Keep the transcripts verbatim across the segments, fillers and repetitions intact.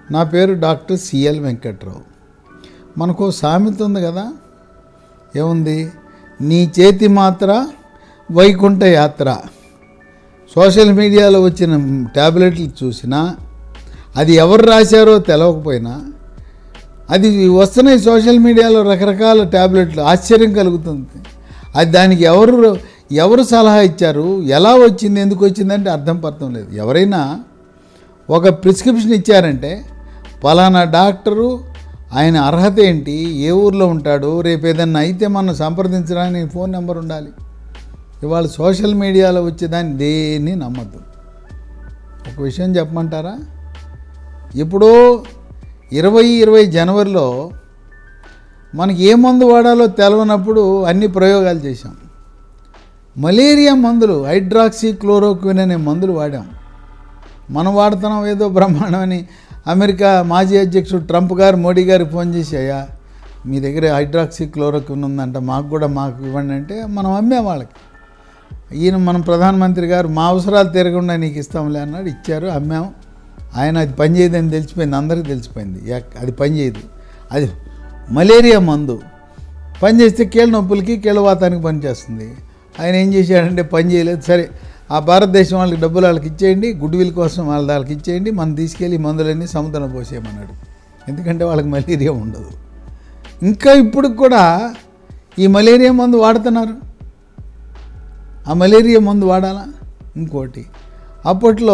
నా పేరు doctor CL Venkatrao. మనకు సామెత ఉంది కదా, ఏముంది? నీ చేతి మాత్ర వైకుంఠ యాత్ర. సోషల్ మీడియాలో వచ్చిన ట్యాబ్లెట్లు చూసినా, అది ఎవరు రాశారో తెలవకపోయినా, అది వస్తున్నాయి సోషల్ మీడియాలో రకరకాల ట్యాబ్లెట్లు. ఆశ్చర్యం కలుగుతుంది. అది దానికి ఎవరు ఎవరు సలహా ఇచ్చారు, ఎలా వచ్చింది, ఎందుకు వచ్చిందంటే అర్థం పర్థం లేదు. ఎవరైనా ఒక ప్రిస్క్రిప్షన్ ఇచ్చారంటే పలానా డాక్టరు, ఆయన అర్హత ఏంటి, ఏ ఊర్లో ఉంటాడు, రేపు ఏదన్నా అయితే మనం సంప్రదించడానికి ఫోన్ నెంబర్ ఉండాలి. ఇవాళ సోషల్ మీడియాలో వచ్చేదాన్ని దేన్ని నమ్మద్దు. ఒక విషయం చెప్పమంటారా? ఇప్పుడు ఇరవై ఇరవై జనవరిలో మనకి ఏ మందు వాడాలో తెలవనప్పుడు అన్ని ప్రయోగాలు చేశాం. మలేరియా మందులు హైడ్రాక్సీ క్లోరోక్విన్ అనే మందులు వాడాం. మనం వాడుతున్నాం ఏదో బ్రహ్మాండమని. అమెరికా మాజీ అధ్యక్షుడు ట్రంప్ గారు మోడీ గారికి ఫోన్ చేసి, అయ్యా మీ దగ్గర హైడ్రాక్సీ క్లోరోక్విన్ ఉందంట, మాకు కూడా మాకు ఇవ్వండి అంటే మనం అమ్మాం వాళ్ళకి. ఈయన మనం ప్రధానమంత్రి గారు మా అవసరాలు తిరగకుండా నీకు ఇస్తాంలే అన్నాడు, ఇచ్చారు, అమ్మాం. ఆయన అది పనిచేయదని తెలిసిపోయింది, అందరికీ తెలిసిపోయింది అది పనిచేయదు. అది మలేరియా మందు పనిచేస్తే కీళ్ళ నొప్పులకి కీళ్ళవాతానికి పనిచేస్తుంది. ఆయన ఏం చేశాడంటే పని చేయలేదు. సరే, ఆ భారతదేశం వాళ్ళకి డబ్బులు వాళ్ళకి ఇచ్చేయండి, గుడ్ విల్ కోసం వాళ్ళ వాళ్ళకి ఇచ్చేయండి, మనం తీసుకెళ్ళి మందులన్నీ సముద్రంలో పోసేయమన్నాడు. ఎందుకంటే వాళ్ళకి మలేరియా ఉండదు. ఇంకా ఇప్పుడు కూడా ఈ మలేరియా మందు వాడుతున్నారు. ఆ మలేరియా మందు వాడాలా? ఇంకోటి, అప్పట్లో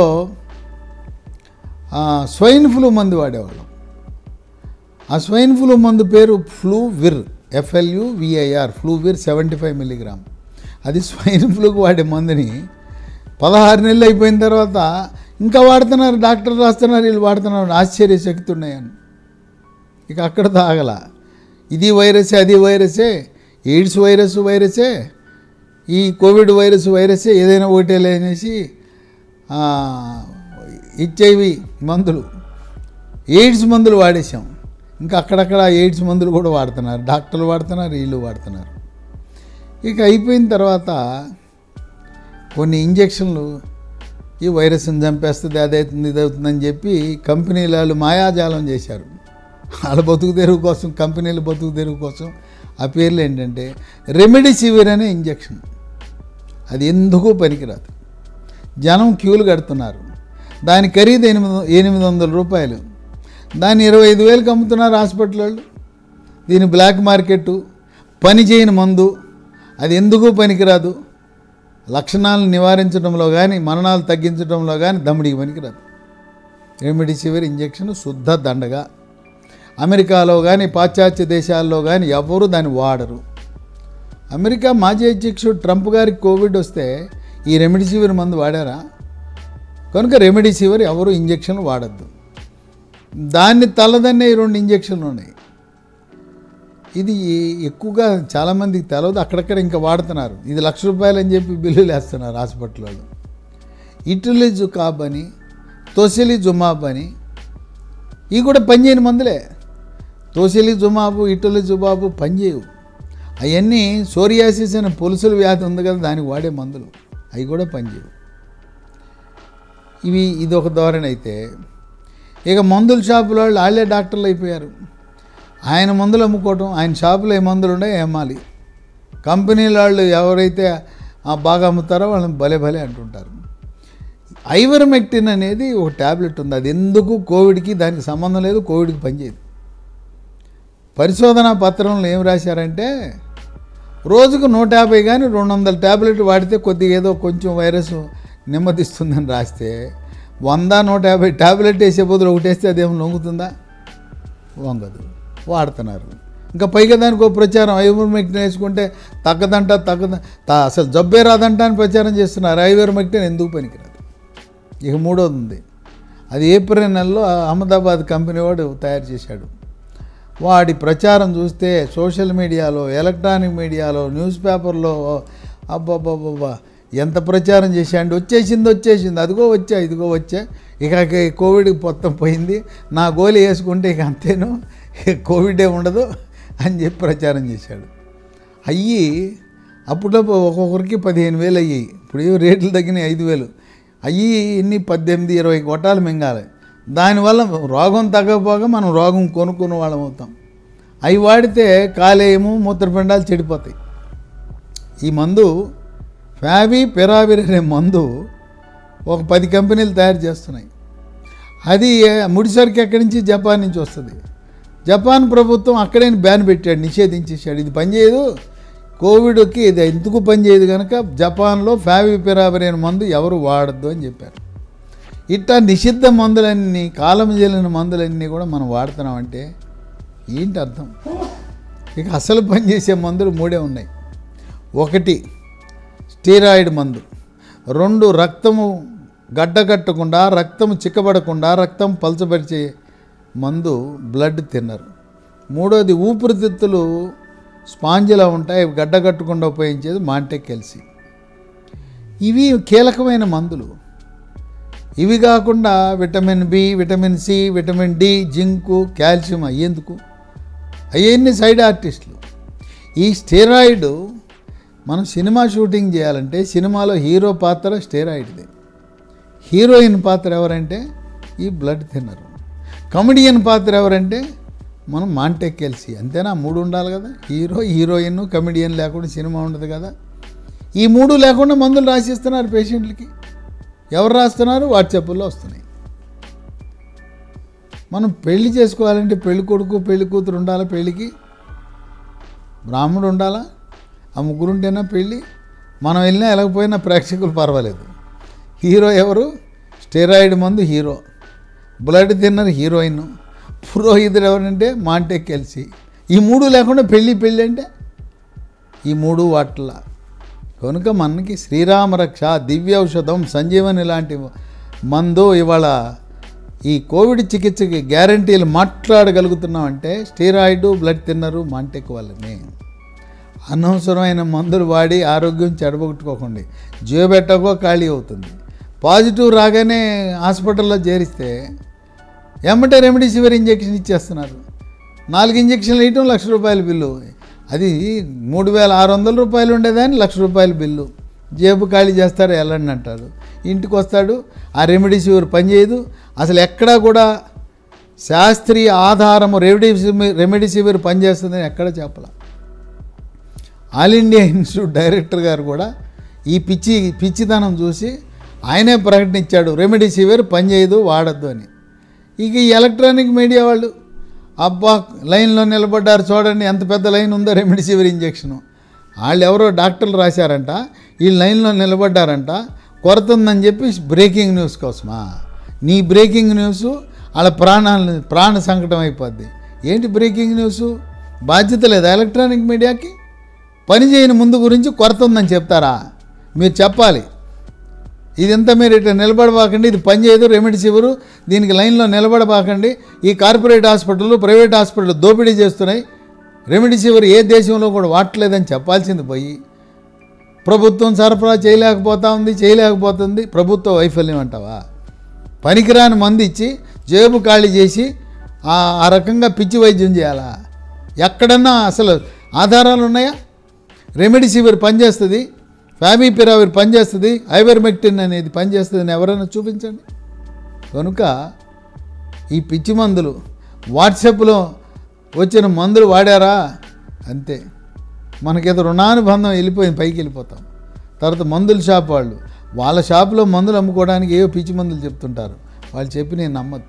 స్వైన్ ఫ్లూ మందు వాడేవాళ్ళం. ఆ స్వైన్ ఫ్లూ మందు పేరు Fluvir, F L U V I R, Fluvir seventy five milligram. అది స్వైన్ ఫ్లూకి వాడే మందుని పదహారు నెలలు అయిపోయిన తర్వాత ఇంకా వాడుతున్నారు, డాక్టర్లు రాస్తున్నారు, వీళ్ళు వాడుతున్నారు. ఆశ్చర్య శక్తి ఉన్నాయని ఇక అక్కడతో ఆగల. ఇది వైరసే, అది వైరసే, ఎయిడ్స్ వైరస్ వైరసే, ఈ కోవిడ్ వైరస్ వైరసే, ఏదైనా ఒకటేలే అనేసి హెచ్ఐవి మందులు, ఎయిడ్స్ మందులు వాడేసాం. ఇంకా అక్కడక్కడ ఎయిడ్స్ మందులు కూడా వాడుతున్నారు, డాక్టర్లు వాడుతున్నారు, వీళ్ళు వాడుతున్నారు. ఇక అయిపోయిన తర్వాత కొన్ని ఇంజక్షన్లు, ఈ వైరస్ని చంపేస్తుంది, అదవుతుంది, ఇదవుతుందని చెప్పి కంపెనీల వాళ్ళు మాయాజాలం చేశారు. వాళ్ళ బతుకు తెరువు కోసం, కంపెనీల బతుకు తెరువు కోసం ఆ పేర్లు ఏంటంటే రెమిడిసివిర్ అనే ఇంజక్షన్. అది ఎందుకు పనికిరాదు. జనం క్యూలు కడుతున్నారు. దాని ఖరీదు ఎనిమిది ఎనిమిది వందల రూపాయలు. దాన్ని ఇరవై ఐదు వేలకు అమ్ముతున్నారు హాస్పిటల్ వాళ్ళు. దీని బ్లాక్ మార్కెట్, పని చేయని మందు, అది ఎందుకు పనికిరాదు. లక్షణాలను నివారించడంలో కానీ మరణాలు తగ్గించడంలో కానీ దమ్ముడికి పనికిరాదు. రెమిడిసివిర్ ఇంజక్షన్ శుద్ధ దండగా. అమెరికాలో కానీ పాశ్చాత్య దేశాల్లో కానీ ఎవరు దాన్ని వాడరు. అమెరికా మాజీ అధ్యక్షుడు ట్రంప్ గారికి కోవిడ్ వస్తే ఈ రెమిడిసివిర్ మందు వాడారా? కనుక రెమిడిసివిర్ ఎవరు ఇంజక్షన్లు వాడద్దు. దాన్ని తలదన్నే రెండు ఇంజక్షన్లు ఉన్నాయి. ఇది ఎక్కువగా చాలామందికి తెలవదు, అక్కడక్కడ ఇంకా వాడుతున్నారు. ఇది లక్ష రూపాయలు అని చెప్పి బిల్లులు వేస్తున్నారు హాస్పిటల్ వాళ్ళు. ఇటులిజుకాబ్ అని, తొసిలిజుమాబ్ అని, ఇవి కూడా పనిచేయని మందులే. తొసిలిజుమాబు, ఇటులిజుబాబు పనిచేయవు. అవన్నీ సోరియాసిస్ అనే పొలుసుల వ్యాధి ఉంది కదా, దానికి వాడే మందులు, అవి కూడా పనిచేయవు. ఇవి ఇది ఒక ధోరణి అయితే, ఇక మందుల షాపుల వాళ్ళు వాళ్ళే డాక్టర్లు అయిపోయారు. ఆయన మందులు అమ్ముకోవటం, ఆయన షాపులో ఏ మందులు ఉన్నాయో ఏమాలి. కంపెనీల వాళ్ళు ఎవరైతే బాగా అమ్ముతారో వాళ్ళని భలే భలే అంటుంటారు. ఐవర్మెక్టిన్ అనేది ఒక ట్యాబ్లెట్ ఉంది. అది ఎందుకు కోవిడ్కి దానికి సంబంధం లేదు, కోవిడ్కి పనిచేయదు. పరిశోధనా పత్రంలో ఏం రాశారంటే రోజుకు నూట యాభై కానీ రెండు వందల ట్యాబ్లెట్ వాడితే కొద్దిగా ఏదో కొంచెం వైరస్ నెమ్మదిస్తుందని రాస్తే, వంద నూట యాభై ట్యాబ్లెట్ వేసే బదులు ఒకటి వేస్తే అదేమో లొంగుతుందా? వంగదు. వాడుతున్నారు. ఇంకా పైగా దానికి ఒక ప్రచారం, ఐవర్మెక్టిన్ వేసుకుంటే తగ్గదంట, తగ్గద అసలు జబ్బే రాదంట అని ప్రచారం చేస్తున్నారు. ఐవర్మెక్టిన్ ఎందుకు పనికిరాదు. ఇక మూడోది ఉంది, అది ఏప్రిల్ నెలలో అహ్మదాబాద్ కంపెనీ వాడు తయారు చేశాడు. వాడి ప్రచారం చూస్తే సోషల్ మీడియాలో, ఎలక్ట్రానిక్ మీడియాలో, న్యూస్ పేపర్లో అబ్బాబ్బాబ్బా ఎంత ప్రచారం చేశాడు. వచ్చేసింది వచ్చేసింది అదిగో వచ్చా ఇదిగో వచ్చా, ఇక కోవిడ్ మొత్తం పోయింది, నా గోలి వేసుకుంటే ఇక అంతేను, కోవిడే ఉండదు అని చెప్పి ప్రచారం చేశాడు. అయ్యి అప్పుడు ఒక్కొక్కరికి పదిహేను వేలు అయ్యాయి. ఇప్పుడు రేట్లు తగ్గినాయి, ఐదు వేలు అయ్యి. ఇన్ని పద్దెనిమిది ఇరవై గొట్టాలు మింగాలి. దానివల్ల రోగం తగ్గకపోగా మనం రోగం కొనుక్కున్న వాళ్ళం అవుతాం. అవి వాడితే కాలేయము మూత్రపిండాలు చెడిపోతాయి. ఈ మందు ఫ్యావి పిరావిర్ అనే మందు ఒక పది కంపెనీలు తయారు చేస్తున్నాయి. అది ముడిసరికి ఎక్కడి నుంచి? జపాన్ నుంచి వస్తుంది. జపాన్ ప్రభుత్వం అక్కడే బ్యాన్ పెట్టాడు, నిషేధించేసాడు. ఇది పనిచేయదు, కోవిడ్కి ఇది ఎందుకు పనిచేయదు కనుక జపాన్లో ఫ్యావి పిరావిర్ అనే మందు ఎవరు వాడద్దు అని చెప్పారు. ఇట్లా నిషిద్ధ మందులన్నీ, కాలం చెల్లిన మందులన్నీ కూడా మనం వాడుతున్నామంటే ఏంటి అర్థం? ఇక అసలు పనిచేసే మందులు మూడే ఉన్నాయి. ఒకటి స్టీరాయిడ్ మందు, రెండు రక్తము గడ్డగట్టకుండా, రక్తం చిక్కబడకుండా, రక్తం పలచబరిచే మందు బ్లడ్ థిన్నర్, మూడోది ఊపిరితిత్తులు స్పాంజిలా ఉంటాయి, గడ్డగట్టకుండా ఉపయోగించేది మాంటెక్కెల్సీ. ఇవి కీలకమైన మందులు. ఇవి కాకుండా vitamin B, vitamin C, vitamin D, zinc, calcium అయ్యేందుకు? అవన్నీ సైడ్ ఆర్టిస్టులు. ఈ స్టెరాయిడ్ మనం సినిమా షూటింగ్ చేయాలంటే సినిమాలో హీరో పాత్ర స్టెరాయిడ్దే, హీరోయిన్ పాత్ర ఎవరంటే ఈ బ్లడ్ థిన్నర్, కమెడియన్ పాత్ర ఎవరంటే మనం మాంటెక్కెల్సీ. అంతేనా? మూడు ఉండాలి కదా, హీరో హీరోయిన్ కమెడియన్ లేకుండా సినిమా ఉండదు కదా. ఈ మూడు లేకుండా మందులు రాసిస్తున్నారు పేషెంట్లకి. ఎవరు రాస్తున్నారు? వాట్సాప్లో వస్తున్నాయి. మనం పెళ్లి చేసుకోవాలంటే పెళ్లి కొడుకు పెళ్లి కూతురు ఉండాలా, పెళ్ళికి బ్రాహ్మణుడు ఉండాలా, ఆ ముగ్గురు ఉంటేనా పెళ్ళి. మనం వెళ్ళినా వెళ్ళకపోయినా ప్రేక్షకులు పర్వాలేదు. హీరో ఎవరు? స్టెరాయిడ్ మందు హీరో, బ్లడ్ థిన్నర్ హీరోయిన్, పురోహితుడు ఎవరంటే మాంటెక్కెల్సీ. ఈ మూడు లేకుండా పెళ్ళి పెళ్ళి అంటే ఈ మూడు వాట్ల. కనుక మనకి శ్రీరామరక్ష, దివ్య ఔషధం, సంజీవని లాంటి మందు ఇవాళ ఈ కోవిడ్ చికిత్సకి గ్యారంటీలు మాట్లాడగలుగుతున్నామంటే స్టెరాయిడ్, బ్లడ్ థిన్నరు, మాంటెక్ వల్లనే. అనవసరమైన మందులు వాడి ఆరోగ్యం చెడగొట్టుకోకండి. జీవబెట్టకో ఖాళీ అవుతుంది. పాజిటివ్ రాగానే హాస్పిటల్లో చేరిస్తే ఎమ్మటే రెమెడీసివిర్ ఇంజెక్షన్ ఇచ్చేస్తున్నారు. నాలుగు ఇంజెక్షన్లు వేయటం లక్ష రూపాయల బిల్లు. అది మూడు వేల ఆరు వందల రూపాయలు ఉండేదాన్ని లక్ష రూపాయల బిల్లు. జేబు ఖాళీ చేస్తారు, వెళ్ళండి అంటారు. ఇంటికి వస్తాడు, ఆ రెమెడీసివిర్ పనిచేయదు. అసలు ఎక్కడా కూడా శాస్త్రీయ ఆధారము రెమెడీసివిర్ రెమెడీసివిర్ పనిచేస్తుందని ఎక్కడ చెప్పాల. ఆల్ ఇండియా ఇన్స్టిట్యూట్ డైరెక్టర్ గారు కూడా ఈ పిచ్చి పిచ్చితనం చూసి ఆయనే ప్రకటించాడు, రెమెడీసివిర్ పనిచేయదు, వాడద్దు అని. ఇక ఈ ఎలక్ట్రానిక్ మీడియా వాళ్ళు అబ్బా లైన్లో నిలబడ్డారు చూడండి, ఎంత పెద్ద లైన్ ఉందో రెమెడీసివిర్ ఇంజెక్షను. వాళ్ళు ఎవరో డాక్టర్లు రాశారంట, ఈ లైన్లో నిలబడ్డారంట, కొరత ఉందని చెప్పి బ్రేకింగ్ న్యూస్ కోసమా? నీ బ్రేకింగ్ న్యూస్ వాళ్ళ ప్రాణాలు ప్రాణ సంకటం అయిపోద్ది. ఏంటి బ్రేకింగ్ న్యూసు? బాధ్యత లేదా ఎలక్ట్రానిక్ మీడియాకి? పని చేయని ముందు గురించి కొరత ఉందని చెప్తారా? మీరు చెప్పాలి, ఇదంతా మీరు ఇట్లా నిలబడబాకండి, ఇది పనిచేయదు రెమెడీసివిర్, దీనికి లైన్లో నిలబడబాకండి. ఈ కార్పొరేట్ హాస్పిటళ్ళు ప్రైవేట్ హాస్పిటల్ దోపిడీ చేస్తున్నాయి, రెమెడీసివిర్ ఏ దేశంలో కూడా వాడలేదని చెప్పాల్సింది పోయి ప్రభుత్వం సరఫరా చేయలేకపోతా ఉంది చేయలేకపోతుంది ప్రభుత్వ వైఫల్యం అంటావా? పనికిరాని మందు ఇచ్చి జేబు ఖాళీ చేసి ఆ రకంగా పిచ్చి వైద్యం చేయాలా? ఎక్కడన్నా అసలు ఆధారాలు ఉన్నాయా? రెమెడీసివిర్ పనిచేస్తుంది, ఫ్యావిపిరావిర్ పనిచేస్తుంది, ఐవర్మెక్టిన్ అనేది పనిచేస్తుంది, ఎవరైనా చూపించండి. కనుక ఈ పిచ్చి మందులు వాట్సాప్లో వచ్చిన మందులు వాడారా అంతే, మనకేదో రుణానుబంధం వెళ్ళిపోయింది, పైకి వెళ్ళిపోతాం. తర్వాత మందుల షాప్ వాళ్ళు వాళ్ళ షాపులో మందులు అమ్ముకోవడానికి ఏవో పిచ్చి మందులు చెప్తుంటారు, వాళ్ళు చెప్పి నేను నమ్మద్దు.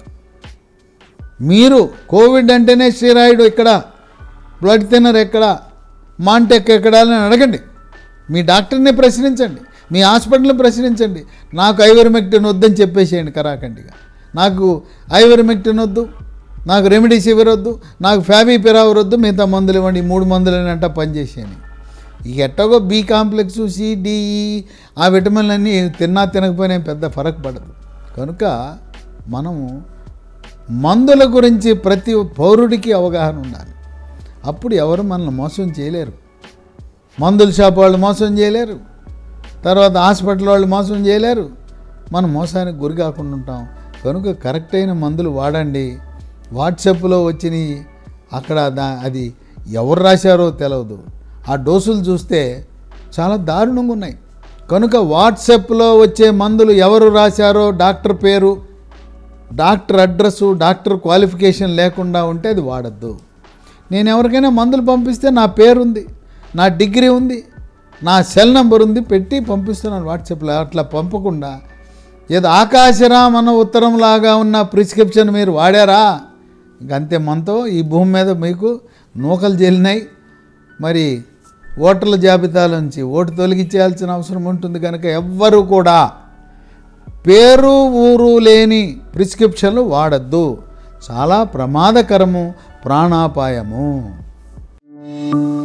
మీరు కోవిడ్ అంటేనే స్టెరాయిడ్ ఎక్కడ, బ్లడ్ థిన్నర్ ఎక్కడ, మాంటెక్ ఎక్కడ అని అడగండి. మీ డాక్టర్ని ప్రశ్నించండి, మీ హాస్పిటల్ని ప్రశ్నించండి. నాకు ఐవర్మెక్టిన్ వద్దని చెప్పేసేయండి కరాఖండిగా. నాకు ఐవర్మెక్టిన్ వద్దు, నాకు రెమెడీసివిర్ వద్దు, నాకు ఫ్యావిపిరావిర్ వద్దు, మిగతా మందులు ఇవ్వండి, మూడు మందులనంట పనిచేసేయండి. ఇక ఎట్టగో బి కాంప్లెక్స్, సిడిఈ ఆ విటమిన్లన్నీ తిన్నా తినకపోయినా పెద్ద ఫరక్ పడదు. కనుక మనము మందుల గురించి ప్రతి పౌరుడికి అవగాహన ఉండాలి. అప్పుడు ఎవరు మనల్ని మోసం చేయలేరు. మందుల షాప్ వాళ్ళు మోసం చేయలేరు, తర్వాత హాస్పిటల్ వాళ్ళు మోసం చేయలేరు. మనం మోసానికి గురి కాకుండా ఉంటాం. కనుక కరెక్ట్ అయిన మందులు వాడండి. వాట్సాప్లో వచ్చినాయి అక్కడ దా అది ఎవరు రాశారో తెలియదు, ఆ డోసులు చూస్తే చాలా దారుణంగా ఉన్నాయి. కనుక వాట్సాప్లో వచ్చే మందులు ఎవరు రాశారో డాక్టర్ పేరు డాక్టర్ అడ్రస్సు డాక్టర్ క్వాలిఫికేషన్ లేకుండా ఉంటే అది వాడద్దు. నేను ఎవరికైనా మందులు పంపిస్తే నా పేరుంది, నా డిగ్రీ ఉంది, నా సెల్ నెంబర్ ఉంది, పెట్టి పంపిస్తున్నాను వాట్సాప్లో. అట్లా పంపకుండా ఏదో ఆకాశరామన్న ఉత్తరంలాగా ఉన్న ప్రిస్క్రిప్షన్ మీరు వాడారా ఇంకంతే, మనతో ఈ భూమి మీద మీకు నూకలు జల్లినాయి. మరి ఓటర్ల జాబితాలోంచి ఓటు తొలగించేయాల్సిన అవసరం ఉంటుంది. కనుక ఎవ్వరూ కూడా పేరు ఊరు లేని ప్రిస్క్రిప్షన్లు వాడద్దు. చాలా ప్రమాదకరము, ప్రాణాపాయము.